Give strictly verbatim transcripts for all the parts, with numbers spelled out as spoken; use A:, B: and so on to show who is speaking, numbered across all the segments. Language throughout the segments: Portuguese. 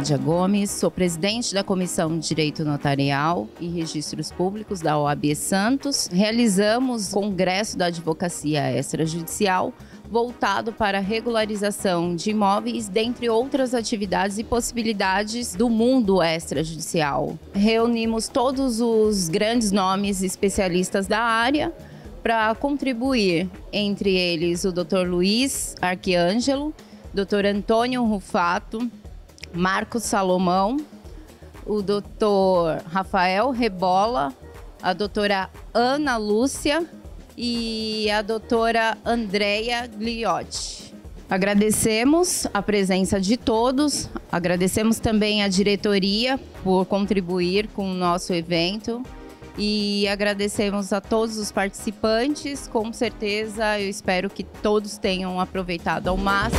A: Nádia Gomes, sou presidente da Comissão de Direito Notarial e Registros Públicos da O A B Santos. Realizamos o Congresso da Advocacia Extrajudicial voltado para a regularização de imóveis, dentre outras atividades e possibilidades do mundo extrajudicial. Reunimos todos os grandes nomes especialistas da área para contribuir, entre eles o doutor Luiz Arquiângelo, doutor Antônio Rufato, Marcos Salomão, o doutor Rafael Rebola, a doutora Ana Lúcia e a doutora Andréia Gliotti. Agradecemos a presença de todos, agradecemos também a diretoria por contribuir com o nosso evento e agradecemos a todos os participantes. Com certeza, eu espero que todos tenham aproveitado ao máximo.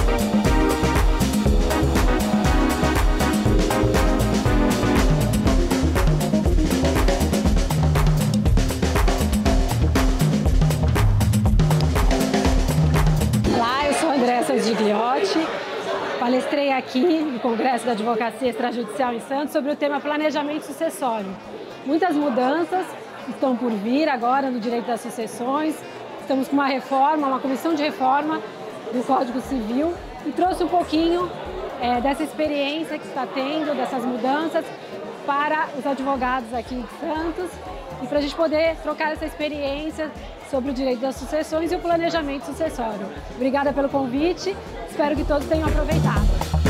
B: Palestrei aqui no Congresso da Advocacia Extrajudicial em Santos sobre o tema planejamento sucessório. Muitas mudanças estão por vir agora no direito das sucessões. Estamos com uma reforma, uma comissão de reforma do Código Civil e trouxe um pouquinho é, dessa experiência que está tendo, dessas mudanças, para os advogados aqui de Santos e para a gente poder trocar essa experiência sobre o direito das sucessões e o planejamento sucessório. Obrigada pelo convite, espero que todos tenham aproveitado.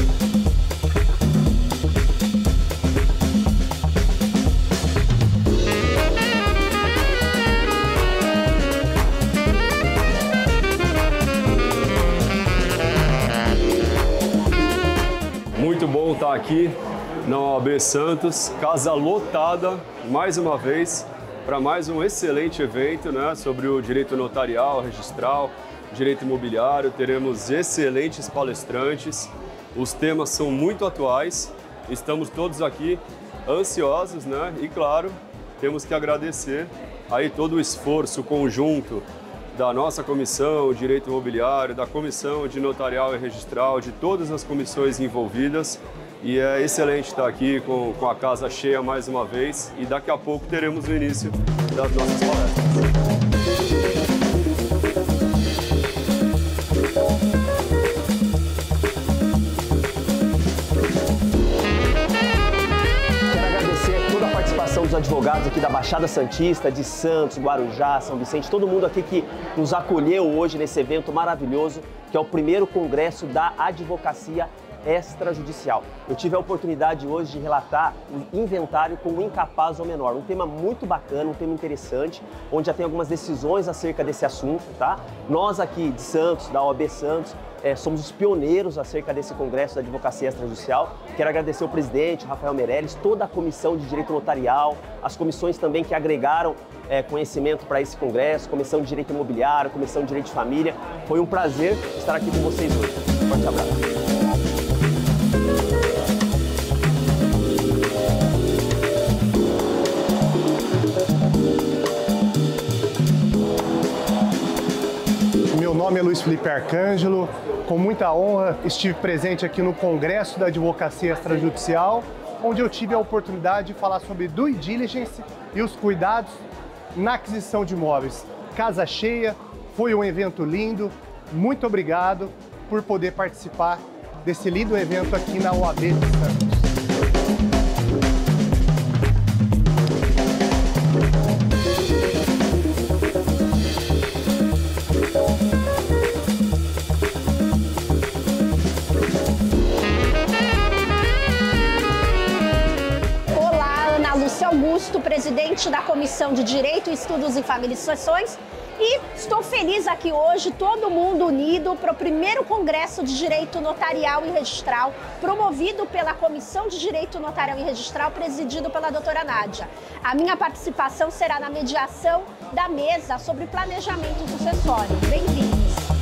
C: Muito bom estar aqui na O A B Santos, casa lotada mais uma vez, para mais um excelente evento, né, sobre o direito notarial, registral, direito imobiliário. Teremos excelentes palestrantes, os temas são muito atuais, estamos todos aqui ansiosos, né, e claro, temos que agradecer aí todo o esforço conjunto da nossa comissão de direito imobiliário, da comissão de notarial e registral, de todas as comissões envolvidas. E é excelente estar aqui com, com a casa cheia mais uma vez e daqui a pouco teremos o início das nossas palestras.
D: Quero agradecer toda a participação dos advogados aqui da Baixada Santista, de Santos, Guarujá, São Vicente, todo mundo aqui que nos acolheu hoje nesse evento maravilhoso, que é o primeiro Congresso da Advocacia Extrajudicial. Eu tive a oportunidade hoje de relatar o inventário com o incapaz ou menor, um tema muito bacana, um tema interessante, onde já tem algumas decisões acerca desse assunto, tá? Nós aqui de Santos, da O A B Santos, é, somos os pioneiros acerca desse Congresso da Advocacia Extrajudicial. Quero agradecer o presidente, Rafael Meirelles, toda a comissão de direito notarial, as comissões também que agregaram é, conhecimento para esse congresso, comissão de direito imobiliário, comissão de direito de família. Foi um prazer estar aqui com vocês hoje. Um forte abraço.
E: Meu nome é Luiz Felipe Arcângelo. Com muita honra estive presente aqui no Congresso da Advocacia Extrajudicial, onde eu tive a oportunidade de falar sobre due diligence e os cuidados na aquisição de imóveis. Casa cheia, foi um evento lindo. Muito obrigado por poder participar desse lindo evento aqui na O A B de Santos.
F: Augusto, presidente da Comissão de Direito, Estudos em Família e Sucessões, e estou feliz aqui hoje, todo mundo unido para o primeiro Congresso de Direito Notarial e Registral, promovido pela Comissão de Direito Notarial e Registral, presidido pela doutora Nádia. A minha participação será na mediação da mesa sobre planejamento sucessório. Bem-vindos!